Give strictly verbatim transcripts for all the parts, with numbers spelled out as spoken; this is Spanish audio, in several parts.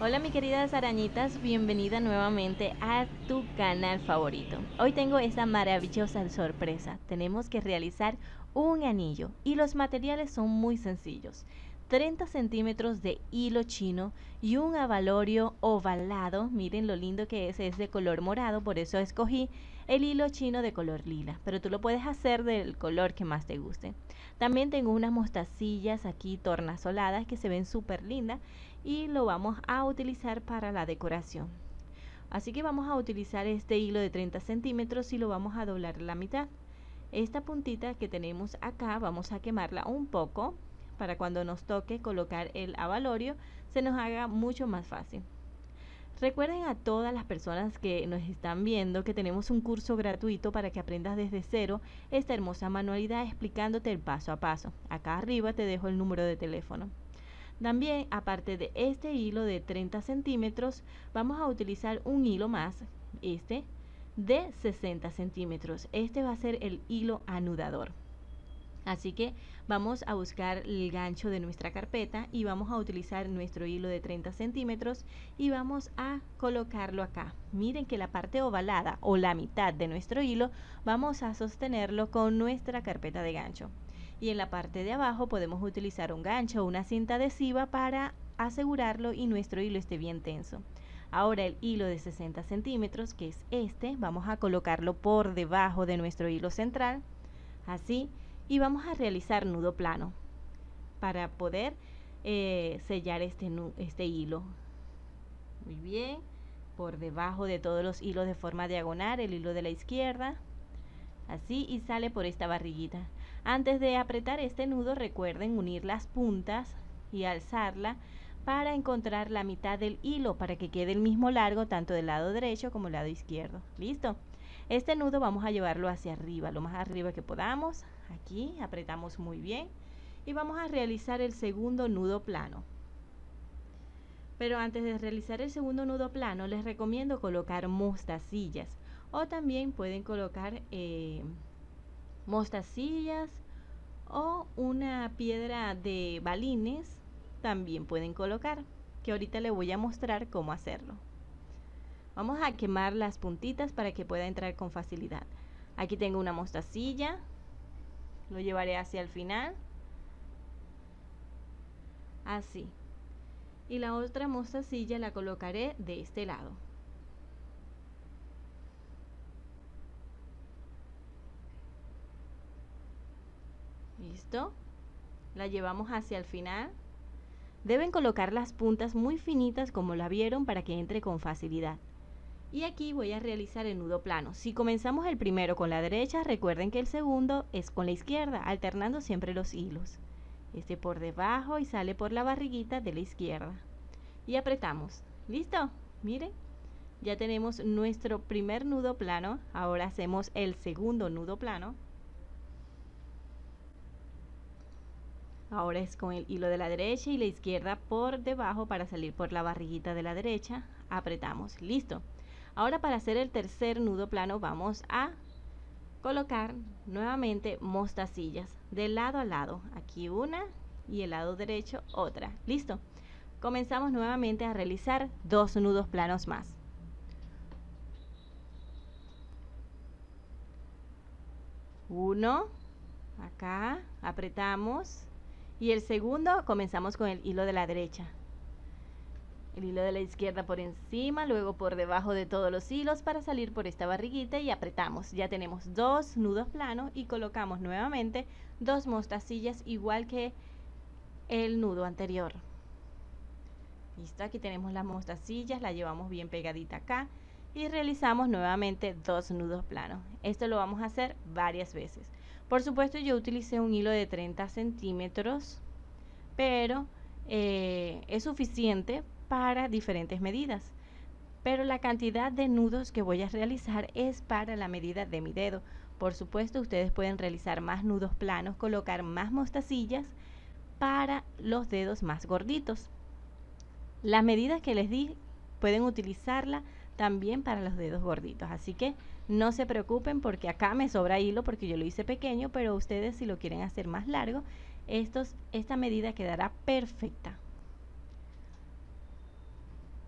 Hola mis queridas arañitas, bienvenida nuevamente a tu canal favorito. Hoy tengo esta maravillosa sorpresa. Tenemos que realizar un anillo y los materiales son muy sencillos. treinta centímetros de hilo chino y un avalorio ovalado. Miren lo lindo que es, es de color morado, por eso escogí el hilo chino de color lila, pero tú lo puedes hacer del color que más te guste. También tengo unas mostacillas aquí tornasoladas que se ven súper lindas y lo vamos a utilizar para la decoración. Así que vamos a utilizar este hilo de treinta centímetros y lo vamos a doblar a la mitad. Esta puntita que tenemos acá vamos a quemarla un poco para cuando nos toque colocar el avalorio se nos haga mucho más fácil. Recuerden a todas las personas que nos están viendo que tenemos un curso gratuito para que aprendas desde cero esta hermosa manualidad explicándote el paso a paso. Acá arriba te dejo el número de teléfono. También, aparte de este hilo de treinta centímetros, vamos a utilizar un hilo más, este, de sesenta centímetros. Este va a ser el hilo anudador. Así que vamos a buscar el gancho de nuestra carpeta y vamos a utilizar nuestro hilo de treinta centímetros y vamos a colocarlo acá. Miren que la parte ovalada o la mitad de nuestro hilo vamos a sostenerlo con nuestra carpeta de gancho. Y en la parte de abajo podemos utilizar un gancho o una cinta adhesiva para asegurarlo y nuestro hilo esté bien tenso. Ahora el hilo de sesenta centímetros, que es este, vamos a colocarlo por debajo de nuestro hilo central, así, y vamos a realizar nudo plano para poder eh, sellar este, este hilo. Muy bien, por debajo de todos los hilos de forma diagonal, el hilo de la izquierda, así, y sale por esta barriguita. Antes de apretar este nudo, recuerden unir las puntas y alzarla para encontrar la mitad del hilo para que quede el mismo largo tanto del lado derecho como del lado izquierdo. ¿Listo? Este nudo vamos a llevarlo hacia arriba, lo más arriba que podamos. Aquí apretamos muy bien y vamos a realizar el segundo nudo plano. Pero antes de realizar el segundo nudo plano, les recomiendo colocar mostacillas o también pueden colocar eh, mostacillas o una piedra de balines, también pueden colocar, que ahorita les voy a mostrar cómo hacerlo. Vamos a quemar las puntitas para que pueda entrar con facilidad. Aquí tengo una mostacilla, lo llevaré hacia el final, así, y la otra mostacilla la colocaré de este lado. ¿Listo? La llevamos hacia el final. Deben colocar las puntas muy finitas como la vieron para que entre con facilidad. Y aquí voy a realizar el nudo plano. Si comenzamos el primero con la derecha, recuerden que el segundo es con la izquierda, alternando siempre los hilos. Este por debajo y sale por la barriguita de la izquierda. Y apretamos. ¿Listo? Miren, ya tenemos nuestro primer nudo plano. Ahora hacemos el segundo nudo plano. Ahora es con el hilo de la derecha y la izquierda por debajo para salir por la barriguita de la derecha. Apretamos. Listo. Ahora para hacer el tercer nudo plano vamos a colocar nuevamente mostacillas de lado a lado. Aquí una y el lado derecho otra. Listo. Comenzamos nuevamente a realizar dos nudos planos más. Uno, acá, apretamos. Y el segundo comenzamos con el hilo de la derecha. El hilo de la izquierda por encima, luego por debajo de todos los hilos para salir por esta barriguita y apretamos. Ya tenemos dos nudos planos y colocamos nuevamente dos mostacillas igual que el nudo anterior. Listo, aquí tenemos las mostacillas, la llevamos bien pegadita acá y realizamos nuevamente dos nudos planos. Esto lo vamos a hacer varias veces. Por supuesto, yo utilicé un hilo de treinta centímetros, pero eh, es suficiente para diferentes medidas. Pero la cantidad de nudos que voy a realizar es para la medida de mi dedo. Por supuesto, ustedes pueden realizar más nudos planos, colocar más mostacillas para los dedos más gorditos. Las medidas que les di pueden utilizarla también para los dedos gorditos, así que no se preocupen porque acá me sobra hilo porque yo lo hice pequeño, pero ustedes si lo quieren hacer más largo, estos, esta medida quedará perfecta.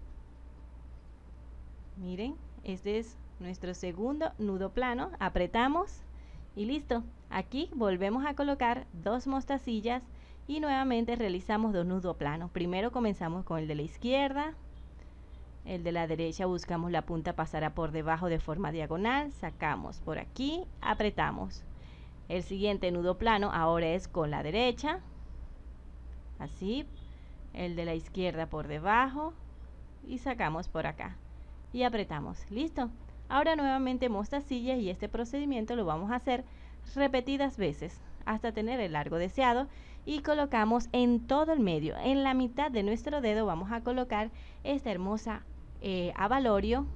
Miren, este es nuestro segundo nudo plano, apretamos y listo. Aquí volvemos a colocar dos mostacillas y nuevamente realizamos dos nudos planos. Primero comenzamos con el de la izquierda, el de la derecha buscamos la punta pasará por debajo de forma diagonal, sacamos por aquí, apretamos. El siguiente nudo plano ahora es con la derecha, así, el de la izquierda por debajo y sacamos por acá y apretamos. Listo. Ahora nuevamente mostacillas y este procedimiento lo vamos a hacer repetidas veces hasta tener el largo deseado y colocamos en todo el medio, en la mitad de nuestro dedo vamos a colocar esta hermosa eh, avalorio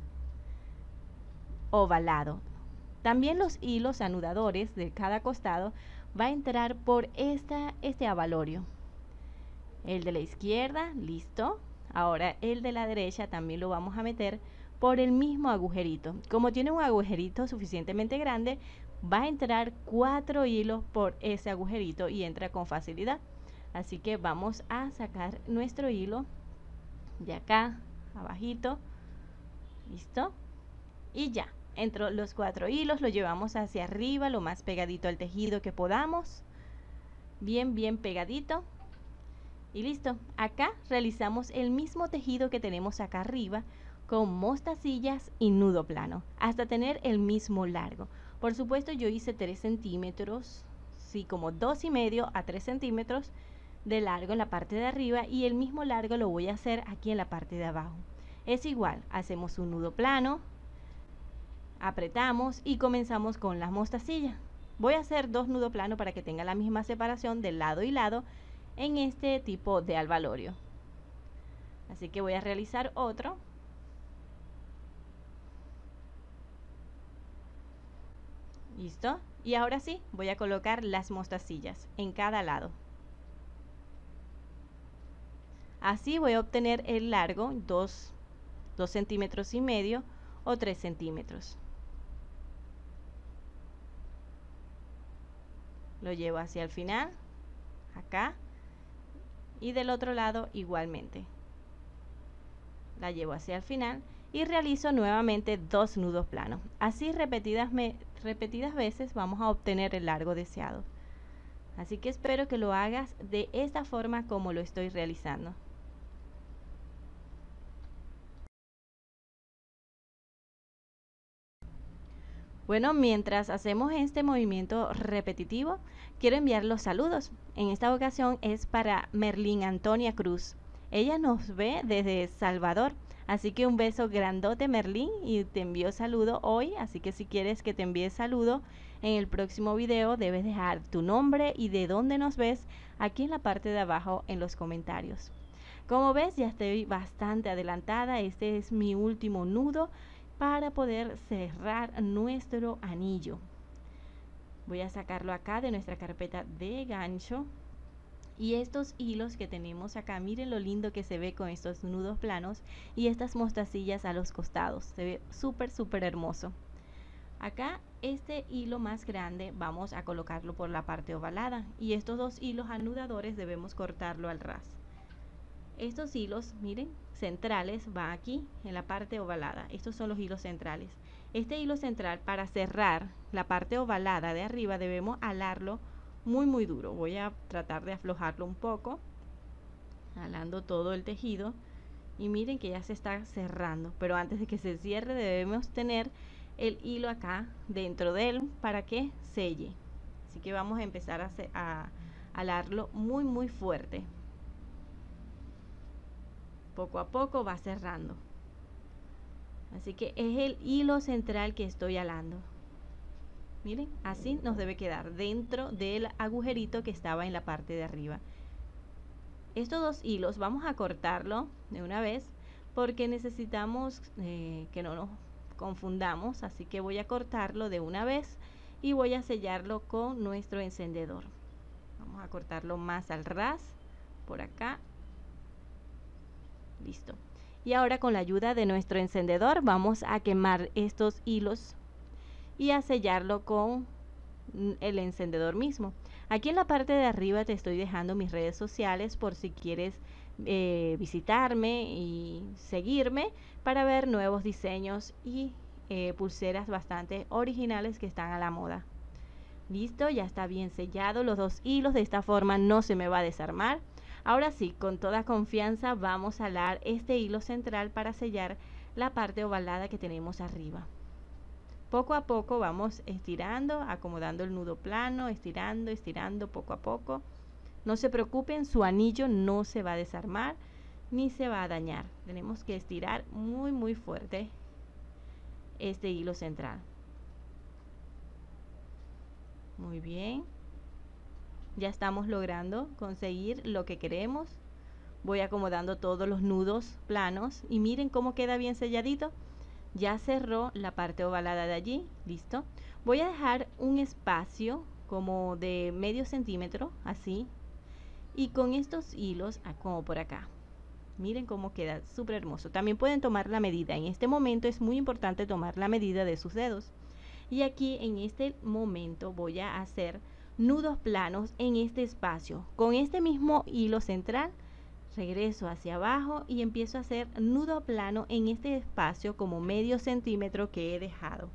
ovalado. También los hilos anudadores de cada costado va a entrar por esta, este avalorio. El de la izquierda, listo. Ahora el de la derecha también lo vamos a meter por el mismo agujerito. Como tiene un agujerito suficientemente grande, va a entrar cuatro hilos por ese agujerito y entra con facilidad. Así que vamos a sacar nuestro hilo de acá, abajito. Listo. Y ya, entre los cuatro hilos lo llevamos hacia arriba, lo más pegadito al tejido que podamos. Bien, bien pegadito. Y listo, acá realizamos el mismo tejido que tenemos acá arriba con mostacillas y nudo plano hasta tener el mismo largo. Por supuesto yo hice tres centímetros, sí, como dos y medio a tres centímetros de largo en la parte de arriba y el mismo largo lo voy a hacer aquí en la parte de abajo. Es igual, hacemos un nudo plano, apretamos y comenzamos con las mostacillas. Voy a hacer dos nudos planos para que tenga la misma separación de lado y lado en este tipo de albalorio. Así que voy a realizar otro. Listo. Y ahora sí, voy a colocar las mostacillas en cada lado. Así voy a obtener el largo, dos centímetros y medio o tres centímetros. Lo llevo hacia el final, acá. Y del otro lado igualmente la llevo hacia el final y realizo nuevamente dos nudos planos. Así repetidas, me, repetidas veces vamos a obtener el largo deseado. Así que espero que lo hagas de esta forma como lo estoy realizando. Bueno, mientras hacemos este movimiento repetitivo, quiero enviar los saludos. En esta ocasión es para Merlín Antonia Cruz. Ella nos ve desde Salvador, así que un beso grandote, Merlín, y te envío saludo hoy. Así que si quieres que te envíe saludo en el próximo video, debes dejar tu nombre y de dónde nos ves aquí en la parte de abajo en los comentarios. Como ves, ya estoy bastante adelantada. Este es mi último nudo para poder cerrar nuestro anillo. Voy a sacarlo acá de nuestra carpeta de gancho y estos hilos que tenemos acá, miren lo lindo que se ve con estos nudos planos y estas mostacillas a los costados, se ve súper súper hermoso. Acá este hilo más grande vamos a colocarlo por la parte ovalada y estos dos hilos anudadores debemos cortarlo al ras. Estos hilos, miren, centrales van aquí en la parte ovalada. Estos son los hilos centrales. Este hilo central, para cerrar la parte ovalada de arriba, debemos alarlo muy muy duro. Voy a tratar de aflojarlo un poco, alando todo el tejido. Y miren que ya se está cerrando, pero antes de que se cierre debemos tener el hilo acá dentro de él para que selle. Así que vamos a empezar a, a alarlo muy muy fuerte. Poco a poco va cerrando. Así que es el hilo central que estoy alando. Miren, así nos debe quedar dentro del agujerito que estaba en la parte de arriba. Estos dos hilos vamos a cortarlo de una vez porque necesitamos eh, que no nos confundamos. Así que voy a cortarlo de una vez y voy a sellarlo con nuestro encendedor. Vamos a cortarlo más al ras por acá. Listo. Y ahora con la ayuda de nuestro encendedor vamos a quemar estos hilos y a sellarlo con el encendedor mismo. Aquí en la parte de arriba te estoy dejando mis redes sociales por si quieres eh, visitarme y seguirme para ver nuevos diseños y eh, pulseras bastante originales que están a la moda. Listo, ya está bien sellado los dos hilos, de esta forma no se me va a desarmar. Ahora sí, con toda confianza vamos a alar este hilo central para sellar la parte ovalada que tenemos arriba. Poco a poco vamos estirando, acomodando el nudo plano, estirando, estirando poco a poco. No se preocupen, su anillo no se va a desarmar ni se va a dañar. Tenemos que estirar muy muy fuerte este hilo central. Muy bien, ya estamos logrando conseguir lo que queremos. Voy acomodando todos los nudos planos y miren cómo queda bien selladito. Ya cerró la parte ovalada de allí, listo. Voy a dejar un espacio como de medio centímetro, así, y con estos hilos como por acá. Miren cómo queda súper hermoso. También pueden tomar la medida. En este momento es muy importante tomar la medida de sus dedos. Y aquí en este momento voy a hacer nudos planos en este espacio. Con este mismo hilo central regreso hacia abajo y empiezo a hacer nudo plano en este espacio como medio centímetro que he dejado.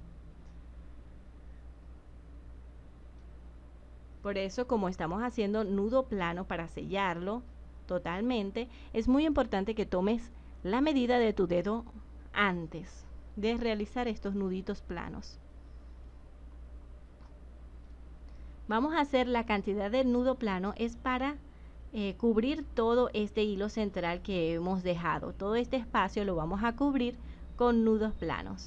Por eso, como estamos haciendo nudo plano para sellarlo totalmente, es muy importante que tomes la medida de tu dedo antes de realizar estos nuditos planos. Vamos a hacer la cantidad de nudo plano es para eh, cubrir todo este hilo central que hemos dejado. Todo este espacio lo vamos a cubrir con nudos planos.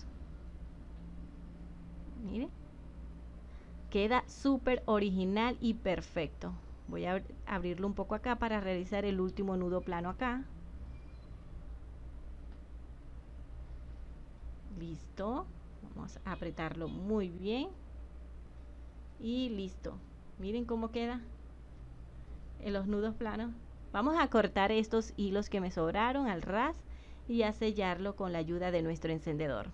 Miren, queda súper original y perfecto. Voy a abrirlo un poco acá para realizar el último nudo plano acá. Listo, vamos a apretarlo muy bien. Y listo, miren cómo queda en los nudos planos. Vamos a cortar estos hilos que me sobraron al ras y a sellarlo con la ayuda de nuestro encendedor.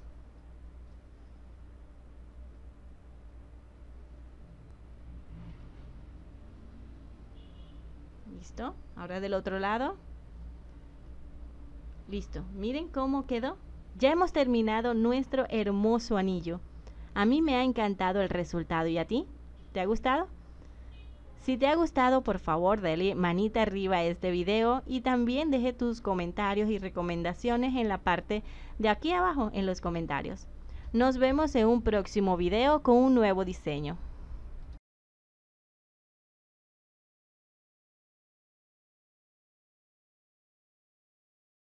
Listo, ahora del otro lado. Listo, miren cómo quedó. Ya hemos terminado nuestro hermoso anillo. A mí me ha encantado el resultado. ¿Y a ti? ¿Te ha gustado? Si te ha gustado, por favor, dale manita arriba a este video y también deje tus comentarios y recomendaciones en la parte de aquí abajo en los comentarios. Nos vemos en un próximo video con un nuevo diseño.